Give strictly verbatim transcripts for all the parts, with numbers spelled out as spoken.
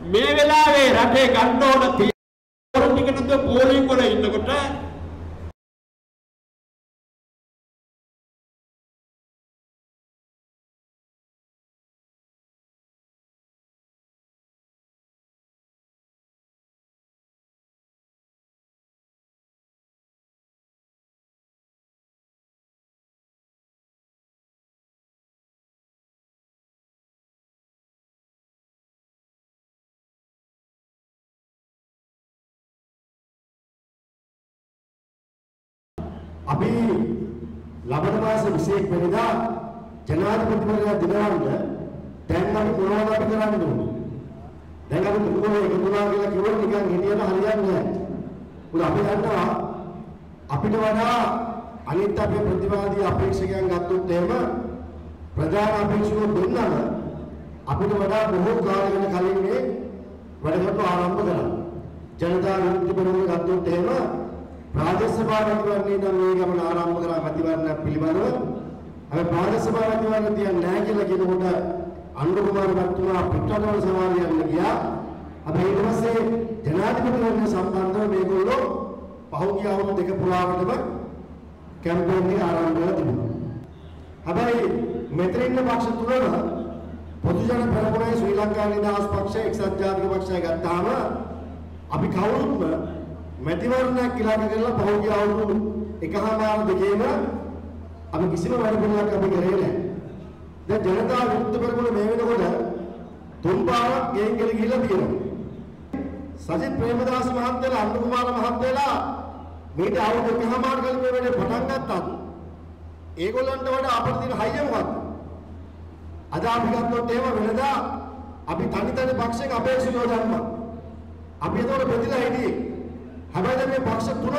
මේ වෙලාවේ රටේ ගන්න ඕන තීරණ ටික නේද පෝලිං වල ඉන්නකොට අපි ලබන මාස විසිඑක වෙනිදා ජනාධිපතිවරයා දිනවන්න දැන් අපි මොනවද අපි කරන්න ඕනේ? දැන් අපි මොකද එකතු වුණා කියලා කිව්වොත් නිකන් හිටියට හරියන්නේ නැහැ. උදා අපි දන්නවා අපිට වඩා අනිත් අපේ ප්‍රතිවාදී අපේක්ෂකයන් ගත්තොත් එහෙම ප්‍රධාන අපේක්ෂකව දෙන්නම අපිට වඩා බොහෝ කාලයකට කලින් මේ වැඩකටයුතු ආරම්භ කරා. ජනතා විමුක්ති පෙරමුණ ගත්තොත් එහෙම ප්‍රාදේශ සභා මැතිවරණේ නම් මේ ගමන ආරම්භ කරා මැතිවරණයක් පිළිබඳව. අපි ප්‍රාදේශ සභා මැතිවරණ තියන්නේ නැහැ කියලා කියනකොට අනුර කුමාර මහත්මයා පිටරටවල සවාල් යන්න ගියා. අපි ඊට පස්සේ ජනාධිපතිවරණය සම්බන්ධව මේගොල්ලෝ පහුගිය අවුරුදු දෙක පුරාවටම කැම්පේන් එක ආරම්භ කරලා තිබුණා. හැබැයි මෙතන ඉන්න පක්ෂ තුනම පොදු ජන පෙරමුණේ ශ්‍රී ලංකා නිදහස් පක්ෂය එක්සත් ජාතික පක්ෂය ගත්තාම අපි කවුරුත්ම මැතිවරණයක් ඉලක්ක කරලා පහුගිය අවුරුදු එකහමාර දෙකේම අපි කිසිම වැඩ පිළිවෙලක් අපි කරේ නැහැ. දැන් ජනතා විමුක්ති පෙරමුණ මේ වෙනකොට තුන් පාරක් ගෙන් ගෙල ගිහිල්ලා තියෙනවා. සජිත් ප්‍රේමදාස මහත්තයලා අනුර කුමාර මහත්තයලා මේට අවුරුදු එකහමාර කලින් මේ වැඩේ පටන් ගත්තත් ඒගොල්ලන්ට වඩා අපිට තියෙන හයිය මොකක්ද? අද අපි ගත්තොත් එහෙම වෙනදා අපි තනි තනි පක්ෂයක අපේක්ෂකව ධර්ම අපි ඒතකොට ප්‍රතිලා හිටියේ. හැබැයි මේ පක්ෂ තුනම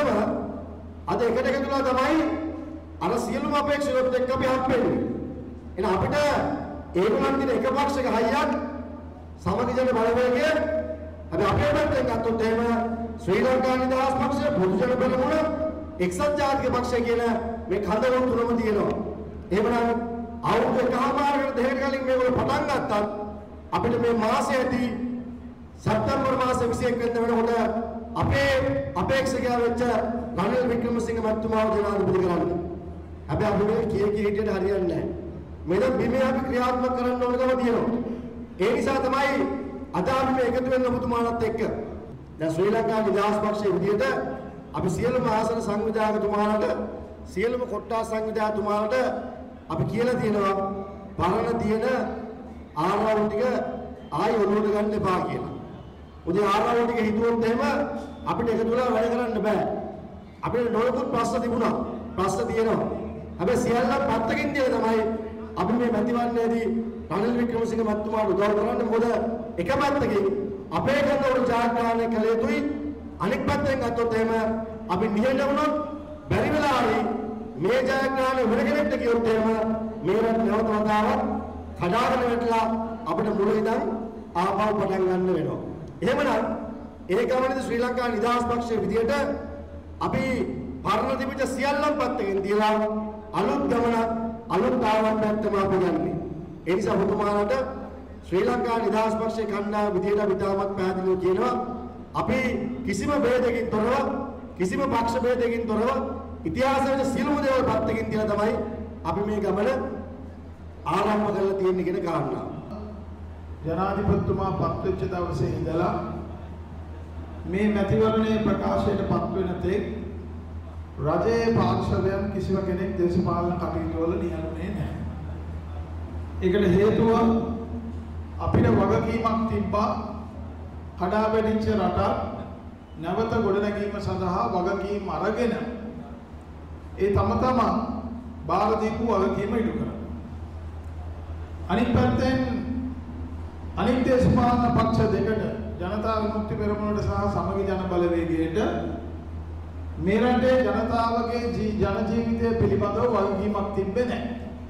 අද එකට එකතුලා තමයි අර සියලුම අපේක්ෂකයොත් එක්ක අපි හම්බෙන්නේ. එහෙනම් අපිට ඒගොල්ලන් දින එක පක්ෂයක හයියක් සමගි ජන බලවේගය අපි අපේ පැත්තෙන් ගත්තොත් එහෙම ශ්‍රී ලංකා නිදහස් පක්ෂය පොදු ජන පෙරමුණ එක්සත් ජාතික පක්ෂය කියන මේ කඳවුරු තුනම තියෙනවා. එහෙමනම් අවුරුදු එකහමාරකට දෙකකට කලින් මේගොල්ලෝ පටන් ගත්තත් අපිට මේ මාසයේදී සැප්තැම්බර් මාසේ විසිඑක වෙනිදා වෙනකොට අපේ අපේක්ෂකයා වෙච්ච රනිල් වික්‍රමසිංහ මහත්මයාව ජනාධිපති කරන්න. හැබැයි අපි මේ කී කී හිටියට හරියන්නේ නැහැ. මේක බිමේ අපි ක්‍රියාත්මක කරන්න ඕනකම තියෙනවා. ඒ නිසා තමයි අද අපි මේ එකතු වෙන්න ඔබතුමාලත් එක්ක. දැන් ශ්‍රී ලංකා නිදහස් පක්ෂයේ විදියට අපි සියලුම ආසන සංවිධායකතුමාලට සියලුම කොට්ටාස් සංවිධායකතුමාලට අපි කියලා තියෙනවා පරණ තියෙන ආරවුල් ටික ආයෙ ඔලුවට ගන්න එපා කියලා. උදේ ආරවුල් ටික හිතුවොත් එහෙම අපිට එකතු වෙලා වැඩ කරන්න බෑ. අපිට නොයෙකුත් ප්‍රශ්න තිබුණා. ප්‍රශ්න තියෙනවා. හැබැයි සියල්ල පැත්තකින් තියලා තමයි අපි මේ මැතිවරණයේදී රනිල් වික්‍රමසිංහ මහත්මයාට උදව් කරන්නේ. මොකද එක පැත්තකින් අපේ ගතවල ජාත්‍යාලය කළ යුතුයි. අනෙක් පැත්තෙන් ගත්තොත් එහෙම අපි නිහඬ වුණොත් බැරි වෙලා හරි මේ ජයග්‍රහණය වෙන කෙනෙක්ට කියොත් එහෙම මේ රට නැවත වතාවක් කඩාගෙන වැටලා අපිට මුල ඉඳන් ආපහු පටන් ගන්න වෙනවා. එහෙමනම් ඒ ගමනේදී ශ්‍රී ලංකා නිදහස් පක්ෂයේ විදියට අපි පරණ තිබිච්ච සියල්ලම පැත්තකින් තියලා අලුත් ගමන අලුත් ආරම්භයක් තමයි අපි ගන්නෙ. ඒ නිසා ඔබතුමාලට ශ්‍රී ලංකා නිදහස් පක්ෂයේ කණ්ඩායම විදියට අපි තාමත් පැහැදිලිව කියනවා අපි කිසිම ભેදකින් තොරව කිසිම පක්ෂ ભેදකින් තොරව ඉතිහාසයේ සියලුම දේවල් පැත්තකින් තියලා තමයි අපි මේ ගමන ආරම්භ කරලා තියෙන්නේ කියන කාරණාව. ජනාධිපතිතුමා පත් වෙච්ච දවසේ ඉඳලා මේ මැතිවරණයේ ප්‍රකාශයට පත් වෙන තෙක් රජයේ පාර්ශවයන් කිසිම කෙනෙක් දේශපාලන කටයුතු වල නියැලුනේ නැහැ. ඒකට හේතුව අපිට වගකීමක් තිබ්බා කඩා වැටිච්ච රට නැවත ගොඩනැගීම සඳහා වගකීම් අරගෙන ඒ තම තමන් බාර දීපු වගකීම ඉටු කරා. අනිත් පැත්තෙන් අනිත් දේශපාලන පක්ෂ දෙකට ජනතා විමුක්ති පෙරමුණට සහ සමගි ජන බලවේගයට මේ රටේ ජනතාවගේ ජන ජීවිතය පිළිබඳව වගකීමක් තිබෙන්නේ නැහැ.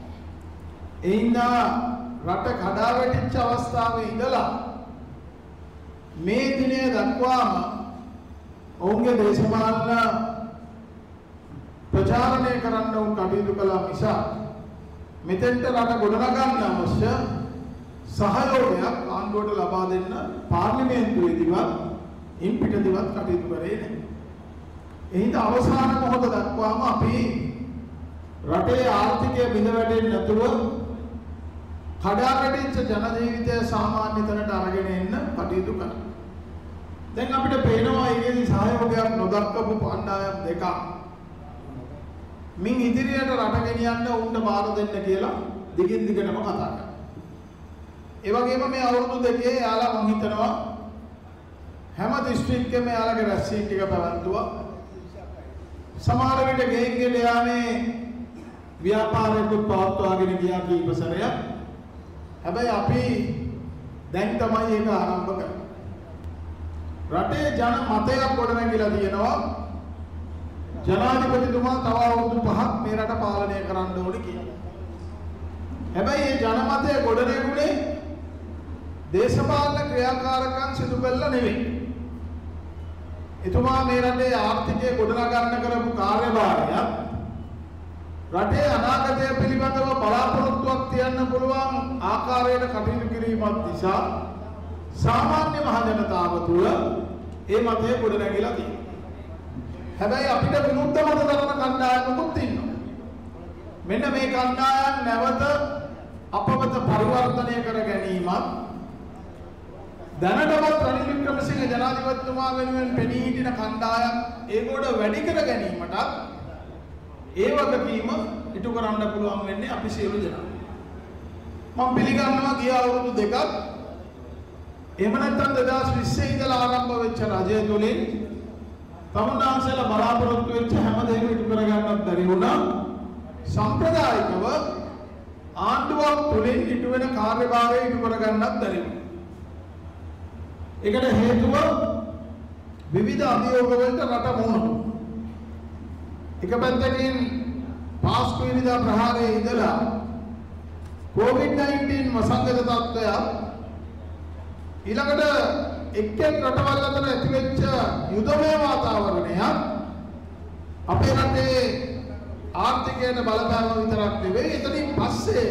ඒ හින්දා රට කඩා වැටිච්ච අවස්ථාවේ ඉඳලා මේ දිනය දක්වාම ඔවුන්ගේ දේශපාලන ප්‍රචාරණය කරන්න උන් කටයුතු කළා මිස මෙතෙන්ට රට ගොඩනගන්න අවශ්‍ය සහයෝගයක් ආණ්ඩුවට ලබා ලබා දෙන්න පාර්ලිමේන්තුවේදීවත් ඉන් පිටදීවත් කටයුතු කරේ නැහැ. එහිඳ අවසාන මොහොත දක්වාම අපි රටේ ආර්ථිකය බිඳ වැටෙන්නේ නැතුව කඩාකැටිච්ච ජන ජීවිතය සාමාන්‍ය තැනට අරගෙන එන්න කටයුතු කරනවා. දැන් අපිට පේනවා ඒකේදී සහයෝගයක් නොදක්වපු පණ්ඩායම් දෙකක් මින් ඉදිරියට රට ගෙනියන්න උන්ට බාර දෙන්න කියලා දිගින් දිගටම කතා කරනවා. ඒ වගේම මේ අවුරුදු දෙකේ යාලා මම හිතනවා හැම දිස්ත්‍රික්කෙම යාලගේ රැස්වීම් ටික පැවැත්තුවා. සමහර විට ගෙයින් ගෙට යාමේ ව්‍යාපාරයකුත් පවත්වාගෙන ගියා කීප සැරයක්. හැබැයි අපි දැන් තමයි ඒක ආරම්භ කරන්නේ. රටේ ජන මතයක් ගොඩනැගිලා තියෙනවා ජනාධිපතිතුමා තව අවුරුදු පහක් මේ රට පාලනය කරන්න ඕනේ කියලා. හැබැයි මේ ජනමතය ගොඩනැගුණේ දේශපාලන ක්‍රියාකාරකම් සිදු කළා නෙවෙයි. එතුමා මේ රටේ ආර්ථිකය ගොඩනගන්න කරපු කාර්යභාරය රටේ අනාගතය පිළිබඳව බලාපොරොත්තුවක් තියන්න පුළුවන් ආකාරයට කටයුතු කිරීමත් නිසා සාමාන්‍ය මහ ජනතාව තුළ ඒ මතය ගොඩනැගිලා තියෙනවා. හැබැයි අපිට විරුද්ධ මත දරන කණ්ඩායමකුත් ඉන්නවා. මෙන්න මේ කණ්ඩායම් නැවත අපවත පරිවර්තනය කර ගැනීමත් දැනටමත් රනිල් වික්‍රමසිංහ ජනාධිපතිතුමා වෙනුවෙන් පෙනී සිටින කණ්ඩායම් ඒගොඩ වැඩි කර ගැනීමටත් ඒ වගකීම ඉටු කරන්න පුළුවන් වෙන්නේ අපි සියලු දෙනා. මම පිළිගන්නවා ගිය අවුරුදු දෙකක් එහෙම නැත්නම් දෙදාස් විස්සේ ඉඳලා ආරම්භ වෙච්ච රජය තුලින් තමුන්නාන්සේලා බලාපොරොත්තු වෙච්ච හැම දෙයක්ම ඉටු කරගන්නත් බැරි වුණා. සම්ප්‍රදායිකව ආණ්ඩුවක් තුලින් ඉටු වෙන කාර්යභාරය ඉටු කරගන්නත් බැරි වුණා. ඒකට හේතුව විවිධ අභියෝග වලට රට මුහුණ. එක පැත්තකින් පාස්කු ඉරිදා ප්‍රහාරයේ ඉඳලා කොවිඩ් නයින්ටීන් වසංගත තත්ත්වය ඊළඟට එක් එක් රටවල් අතර ඇතිවෙච්ච යුදමය වාතාවරණය අපේ රටේ ආර්ථිකයට බලපෑම විතරක් නෙවෙයි එතනින් පස්සේ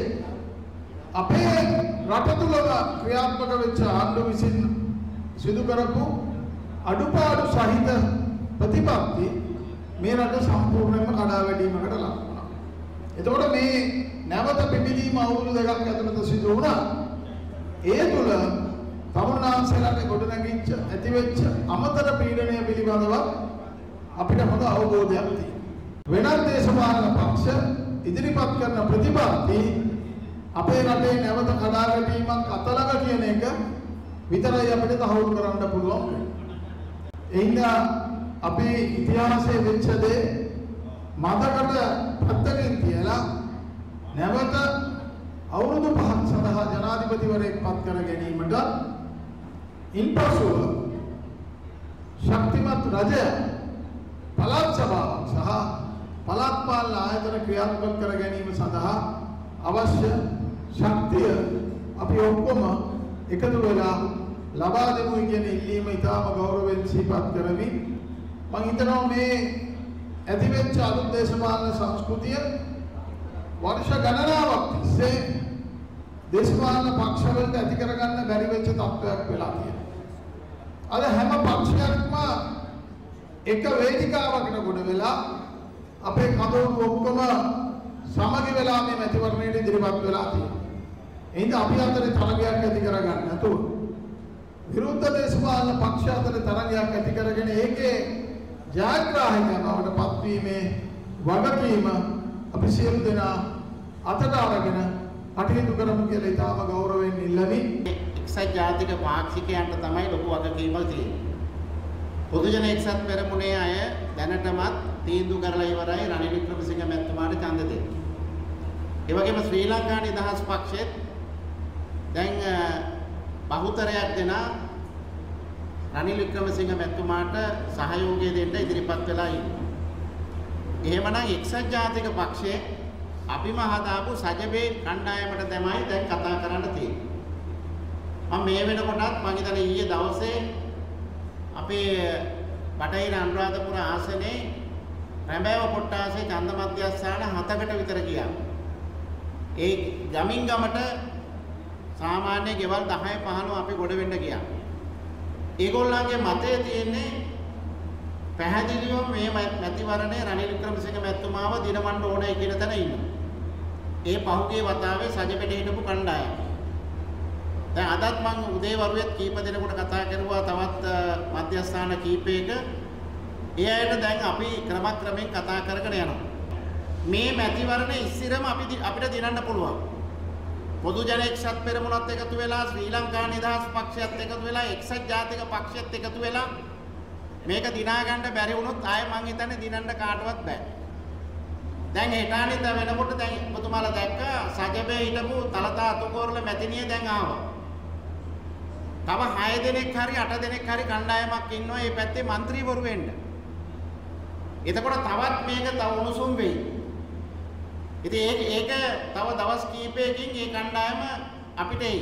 අපේ රට තුළ ක්‍රියාත්මක වෙච්ච ආණ්ඩුව විසින් සිදු කරපු අඩුපාඩු සහිත ප්‍රතිපත්ති මේ රට සම්පූර්ණයෙන්ම කඩා වැටීමකට ලක් වුණා. එතකොට මේ නැවත පිබිදීම අවුරුදු දෙකක් ඇතුළත සිදු වුණා. ඒ තුළ තමුන්නාන්සේලාට ගොඩනැගිච්ච ඇතිවෙච්ච අමතර පීඩනය පිළිබඳව අපිට හොඳ අවබෝධයක් තියෙනවා. වෙනත් දේශපාලන පක්ෂ ඉදිරිපත් කරන ප්‍රතිපත්ති අපේ රටේ නැවත කඩා වැටීමක් අතලග කියන එක විතරයි අපිට තහවුරු කරන්න පුළුවන්. එයින්ද අපේ ඉතිහාසයේ වෙච්ච දේ මතකට පැත්තකින් තියලා නැවත අවුරුදු පහක් සඳහා ජනාධිපතිවරයෙක් පත් කර ගැනීමට ඉන්පසුව ශක්තිමත් රජය පළාත් සභාවක් සහ පළාත් පාලන ආයතන ක්‍රියාත්මක කර ගැනීම සඳහා අවශ්‍ය ශක්තිය අපි ඔක්කොම එකතු වෙලා ලබා දෙමු කියන ඉල්ලීම ඉතාම ගෞරවයෙන් සිහිපත් කරමි. මම හිතනවා මේ ඇතිවෙච්ච අලුත් දේශපාලන සංස්කෘතිය වර්ෂ ගණනාවක් තිස්සේ දේශපාලන පක්ෂවලට ඇති කරගන්න බැරි වෙච්ච තත්ත්වයක් වෙලා තියෙනවා. අද හැම පක්ෂයක්ම එක වේදිකාවකට ගොඩ වෙලා අපේ කඳවුරු ඔක්කොම සමගි වෙලා මේ මැතිවරණයට ඉදිරිපත් වෙලා තියෙනවා. එහෙනම් අපි අතරේ තරගයක් ඇති කරගන්න නැතුව විරුද්ධ දේශපාලන පක්ෂ අතරේ තරගයක් ඇති කරගෙන ඒකේ ජයග්‍රාහකයන්වට පත්වීමේ වගකීම අපි සියලු දෙනා අතට අරගෙන කටයුතු කරමු කියලා ඉතාම ගෞරවයෙන් ඉල්ලමි. එක්සත් ජාතික පාක්ෂිකයන්ට තමයි ලොකු වගකීමක් තියෙන්නේ. පොදුජන එක්සත් පෙරමුණේ අය දැනටමත් තීන්දුව කරලා ඉවරයි රනිල් වික්‍රමසිංහ මැතිතුමාට ඡන්ද දෙන්න. ඒ වගේම ශ්‍රී ලංකා නිදහස් පක්ෂෙත් දැන් බහුතරයක් දෙනා රනිල් වික්‍රමසිංහ මැතිතුමාට සහයෝගය දෙන්න ඉදිරිපත් වෙලා ඉන්නවා. එහෙමනම් එක්සත් ජාතික පක්ෂයේ අපිම හදාපු සජබේ කණ්ඩායමට තමයි දැන් කතා කරන්න තියෙන්නේ. මම මේ වෙනකොටත් මම හිතන්නේ ඊයේ දවසේ අපේ බටහිර අනුරාධපුර ආසනේ රැඹෑව කොට්ටාසේ ඡන්ද මධ්‍යස්ථාන හතකට විතර ගියා. ඒ ගමින් ගමට සාමාන්‍ය ගෙවල් දහය පහළොව අපි ගොඩ වෙන්න ගියා. ඒගොල්ලන්ගේ මතය තියෙන්නේ පැහැදිලිව මේ මැතිවරණය රනිල් වික්‍රමසිංහ මැතිතුමාව දිනවන්න ඕනේ කියන තැන ඉන්නවා. ඒ පහුගිය වතාවේ සජපෙට හිටපු කණ්ඩායම. දැන් අදත් මම උදේ වරුවෙත් කීප දෙනෙකුට කතා කරුවා තවත් මධ්‍යස්ථාන කීපයක. ඒ අයට දැන් අපි ක්‍රමක්‍රමයෙන් කතා කරගෙන යනවා. මේ මැතිවරණය ඉස්සිරම අපි අපිට දිනන්න පුළුවන්. පොදු ජන එක්සත් පෙරමුණත් එකතු වෙලා ශ්‍රී ලංකා නිදහස් පක්ෂයත් එකතු වෙලා එක්සත් ජාතික පක්ෂයත් එකතු වෙලා මේක දිනා ගන්න බැරි වුණොත් ආයේ මං හිතන්නේ දිනන්න කාටවත් බෑ. දැන් හෙටානිට වෙනකොට දැන් ඔබතුමාලා දැක්කා සජබේ හිටපු තලතා අතුකෝරළ මැතිණිය දැන් ආවා. තව හය දෙනෙක් හරි අට දෙනෙක් හරි කණ්ඩායමක් ඉන්නවා මේ පැත්තේ മന്ത്രിවරු වෙන්න. එතකොට තවත් මේක තව උණුසුම් වෙයි. ඉතින් ඒක ඒක තව දවස් කීපයකින් මේ කණ්ඩායම අපිට එයි.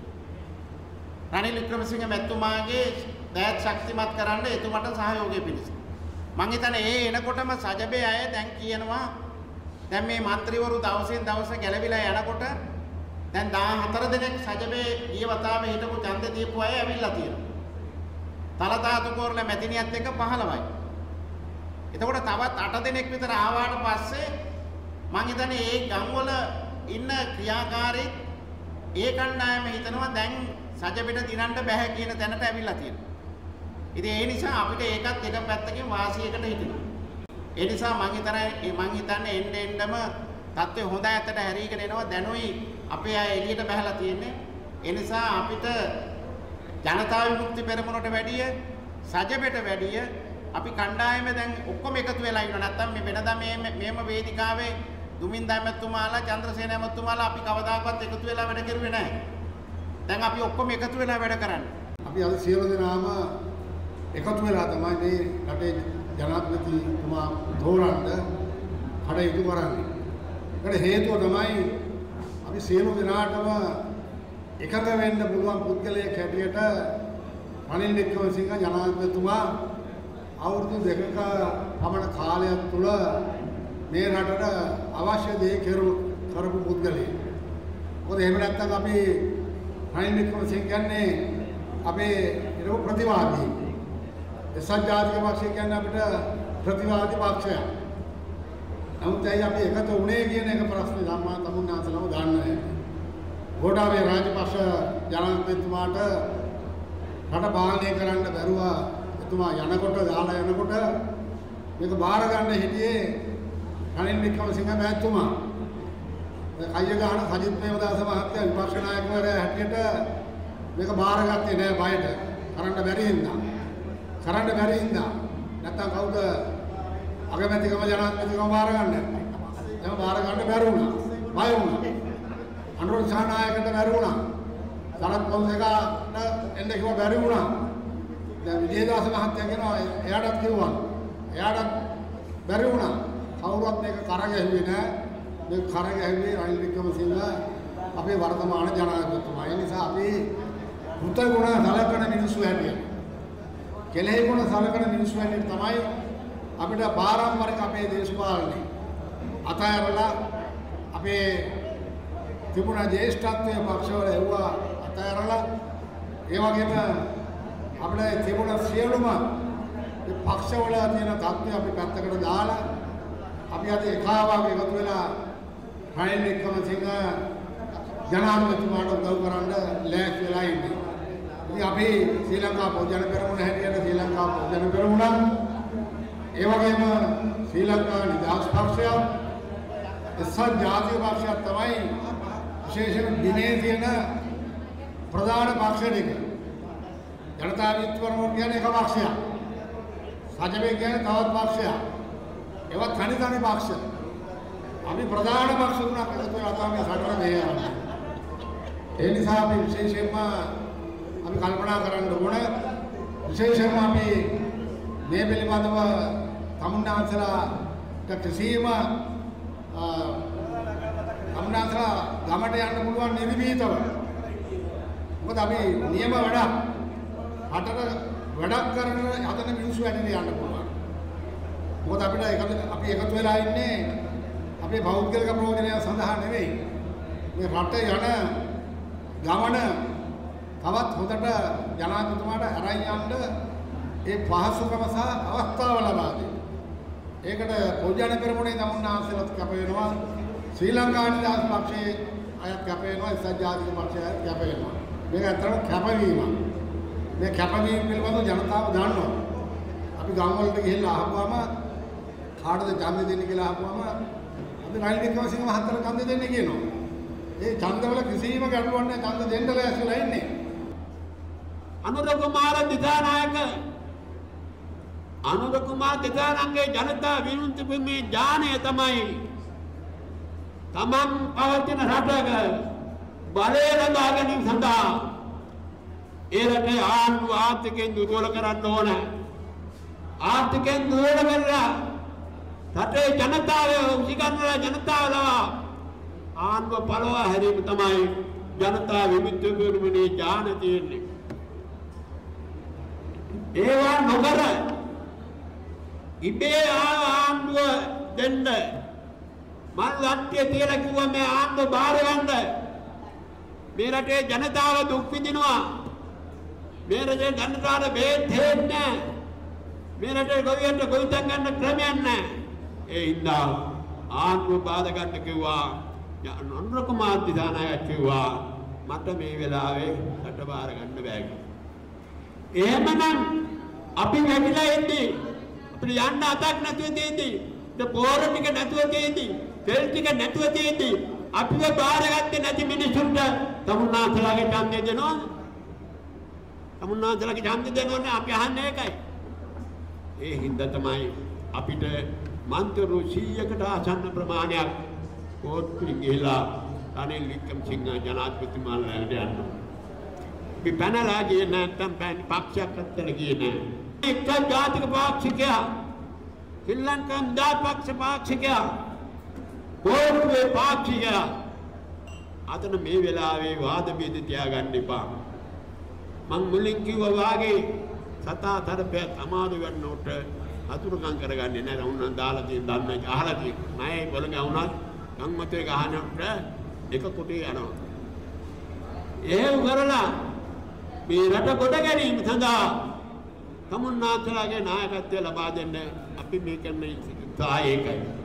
රනිල් වික්‍රමසිංහ මැතිතුමාගේ දයත් ශක්තිමත් කරන්න එතුමට සහයෝගය පිණිස. මං හිතන්නේ ඒ එනකොටම සජබේ අය දැන් කියනවා දැන් මේ മന്ത്രിවරු දවසින් දවස ගැලවිලා යනකොට දැන් දහහතර දෙනෙක් සජබේ ඊය වතාවේ හිටපු ඡන්ද දීපු අය ඇවිල්ලා තියෙනවා. තලතා අතුකෝරළ මැතිණියත් එක්ක පහළොවයි. එතකොට තවත් අට දෙනෙක් විතර ආවාට පස්සේ මං හිතන්නේ ඒ ගම්වල ඉන්න ක්‍රියාකාරී ඒ කණ්ඩායම හිතනවා දැන් සජබෙට දිනන්න බෑ කියන තැනට ඇවිල්ලා තියෙනවා. ඉතින් ඒ නිසා අපිට ඒකත් එක පැත්තකින් වාසියකට හිටිනවා. ඒ නිසා මං හිතන්නේ මං හිතන්නේ එන්න එන්නම තත්ත්වය හොඳ ඇත්තට හැරීගෙන එනවා. දැනුයි අපේ අය එළියට බහලා තියෙන්නේ. ඒ නිසා අපිට ජනතා විමුක්ති පෙරමුණට වැඩිය සජබෙට වැඩිය අපි කණ්ඩායම දැන් ඔක්කොම එකතු වෙලා ඉන්නවා. නැත්තම් මේ වෙනදා මේ මේම වේදිකාවේ දුමින්ද ඇමතුමාලා චන්ද්‍රසේන ඇමතුමාලා අපි කවදාකවත් එකතු වෙලා වැඩ කරුවේ නැහැ. දැන් අපි ඔක්කොම එකතු වෙලා වැඩ කරන්නේ. අපි අද සියලු දෙනාම එකතු වෙලා තමයි මේ රටේ ජනාධිපතිතුමා තෝරන්න කටයුතු කරන්නේ. ඒකට හේතුව තමයි අපි සියලු දෙනාටම එකඟ වෙන්න පුළුවන් පුද්ගලයෙක් හැටියට රනිල් වික්‍රමසිංහ ජනාධිපතිතුමා අවුරුදු දෙකක පමණ කාලයක් තුළ මේ රටට අවශ්‍ය දේ කරපු පුද්ගලයෙක්. මොකද එහෙම නැත්නම් අපි රනිල් වික්‍රමසිංහ කියන්නේ අපේ ඉරෝ ප්‍රතිවාදී. එක්සත් ජාතික පක්ෂය කියන්නේ අපිට ප්‍රතිවාදී පක්ෂයක්. නමුත් ඇයි අපි එකතු වුණේ කියන එක ප්‍රශ්නේ ධම්මා තමුන්නාසලම දන්නේ. ගෝඨාභය රාජපක්ෂ ජනාධිපතිතුමාට රට පාලනය කරන්න බැරුවා. එතුමා යනකොට දාලා යනකොට මේක බාර ගන්න හිටියේ රනිල් වික්‍රමසිංහ මහත්මයා. කයිය ගහන සජිත් ප්‍රේමදාස මහත්තයා විපක්ෂ නායකවරයා හැටියට මේක බාරගත්තේ නෑ බයට. කරන්න බැරි හින්දා. කරන්න බැරි හින්දා. නැත්තම් කවුද අගමැතිකම ජනාධිපතිකම බාර ගන්න? එහෙනම් බාර ගන්න බැරි වුණා. බය වුණා. අනුර සහනායකට බැරි වුණා. සරත් පොන්සේකාට එන්න කිව්ව බැරි වුණා. දැන් විජේදාස මහත්තයා කියනවා එයාටත් කිව්වා. එයාටත් බැරි වුණා. කවුරුත් මේක කරගැහුවේ නෑ. මේ කරගැහුවේ රනිල් වික්‍රමසිංහ අපේ වර්තමාන ජනාධිපතිතුමා. ඒ නිසා අපි පුත ගුණ සලකන මිනිස්සු හැටියට කෙලෙහි ගුණ සලකන මිනිස්සු හැටියට තමයි අපිට පාරම්පරික අපේ දේශපාලනේ අතහැරලා අපේ තිබුණ ජේෂ්ඨත්වයේ පක්ෂවල එවුවා අතහැරලා ඒ වගේම අපිට තිබුණ සියලුම මේ පක්ෂවල තියෙන තත්ත්වය අපි පැත්තකට දාලා අපි අද එකවාගේ එකතු වෙලා රනිල් වික්‍රමසිංහ ජනාධිපතිතුමාට උදව් කරන්න ලෑස්ති වෙලා ඉන්නේ. ඉතින් අපි ශ්‍රී ලංකා පොදුජන පෙරමුණ හැටියට ශ්‍රී ලංකා පොදුජන පෙරමුණ ඒ වගේම ශ්‍රී ලංකා නිදහස් පක්ෂය එක්සත් ජාතික පක්ෂය තමයි විශේෂයෙන් දිනේ තියෙන ප්‍රධාන පක්ෂ දෙක. ජනතා විමුක්ති පෙරමුණ කියන්නේ එක පක්ෂයක්. සජබේ කියන්නේ තවත් පක්ෂයක්. ඒවත් තනි තනි පක්ෂ. අපි ප්‍රධාන පක්ෂ තුනක් එකතු වෙලා තමයි සටන දෙන්නේ. ඒ නිසා අපි විශේෂයෙන්ම අපි කල්පනා කරන්න ඕන විශේෂයෙන්ම අපි මේ පිළිබඳව තමුන්නාන්සලාට කිසිම තමුන්නාන්සලා ගමට යන්න පුළුවන් නිර්භීතව. මොකද අපි නියම වැඩක් හතර වැඩක් කරන හතර මිනිස්සු ඇතුලේ යන්න පුළුවන්. මොකද අපිට අපි එකතු වෙලා ඉන්නේ අපේ භෞතික ප්‍රයෝජනය සඳහා නෙවෙයි. මේ රට යන ගමන තවත් හොඳට ජනාධිපතිතුමාට අරන් යන්න ඒ පහසුකම සහ අවස්ථාව ලබා දෙන්න. ඒකට පොජාන පෙරමුණේ තමුන්නාන්සලත් කැප වෙනවා. ශ්‍රී ලංකා නිදහස් පක්ෂයේ අයත් කැප වෙනවා. ඉස්සත් ජාතික පක්ෂය අයත් කැප වෙනවා. මේක ඇත්තටම කැපවීමක්. මේ කැපවීම පිළිබඳව ජනතාව දන්නවා. අපි ගම් වලට ගිහිල්ලා අහපුවාම කාටද ඡන්ද දෙන්නේ කියලා අහපුවාම අපි රනිල් වික්‍රමසිංහ මහත්තයාට ඡන්ද දෙන්න කියනවා. ඒ ඡන්දවල කිසිම ගැටලුවක් නැහැ. ඡන්ද දෙන්න ලෑස්තිලා ඉන්නේ. අනුර කුමාර දිසානායක අනුර කුමාර දිසානායකගේ ජනතා විමුක්ති පෙරමුණේ ඥානය තමයි තමන් පවතින රටක බලය ලබා ගැනීම සඳහා ඒ රටේ ආණ්ඩුව ආර්ථිකයෙන් දුර්වල කරන්න ඕන. ආර්ථිකයෙන් දුර්වල කරලා රටේ ජනතාව උසිගන්නලා ජනතාව ආණ්ඩුව පළවා හැරීම තමයි ජනතා විමුක්ති පෙරමුණේ ඥාන තියෙන්නේ. ඒවා නොකර ඉබේ ආණ්ඩුව දෙන්න මන් ලට්ටිය තියලා කිව්වා මේ ආණ්ඩුව බාර ගන්න. මේ රටේ ජනතාව දුක් විඳිනවා. මේ රටේ ජනතාවට බේත් දෙන්නේ. මේ රටේ ගොවියන්ට ගොවිතැන් ගන්න ක්‍රමයක් නැහැ. ඒ හින්දා ආණ්ඩුව බාර ගන්න කිව්වා. අනුර කුමාර දිසානායක කිව්වා මට මේ වෙලාවේ රට බාර ගන්න බෑ කියලා. එහෙමනම් අපි වැඩිලා ඉන්නේ අපිට යන්න අතක් නැතුව තියෙද්දි ද පොර ටික නැතුව තියෙද්දි තෙල් ටික නැතුව තියෙද්දි අපිව බාරගත්තේ නැති මිනිසුන්ට තමුන්නාන්සලාගේ ඡන්දය දෙනවද? තමුන්නාන්සලාගේ ඡන්දය දෙනවනේ අපි අහන්නේ ඒකයි. ඒ හින්දා තමයි අපිට මන්ත්‍රරු සීයකට ආසන්න ප්‍රමාණයක් කෝට්ටුවෙන් ගිහිලා රනිල් වික්‍රමසිංහ ජනාධිපතිතුමාලට යන්න. අපි පැනලා ගියේ නැත්නම් පැණි පක්ෂයක් අතර ගියේ නෑ. එක්ක ජාතික පාක්ෂිකයා ශ්‍රී ලංකා නිදහස් පක්ෂ පාක්ෂිකයා කෝට්ටුවේ පාක්ෂිකයා අතන මේ වෙලාවේ වාද බෙද තියාගන්න එපා. මං මුලින් කිව්වා වාගේ සතා තරපය අමාරු වෙන්නට අතුරුකම් කරගන්නේ නැහැ. උන්නම් දාලා තියෙන දන්න අහලා තියෙන ණය පොළඟ වුණත් ගම්මතේ ගහනට එක කොටේ යනවා. ඒ කරලා මේ රට කොට ගැනීම සඳහා තමුන්නාන්සලාගේ නායකත්වය ලබා දෙන්න අපි මේ කරන උත්සාහය ඒකයි.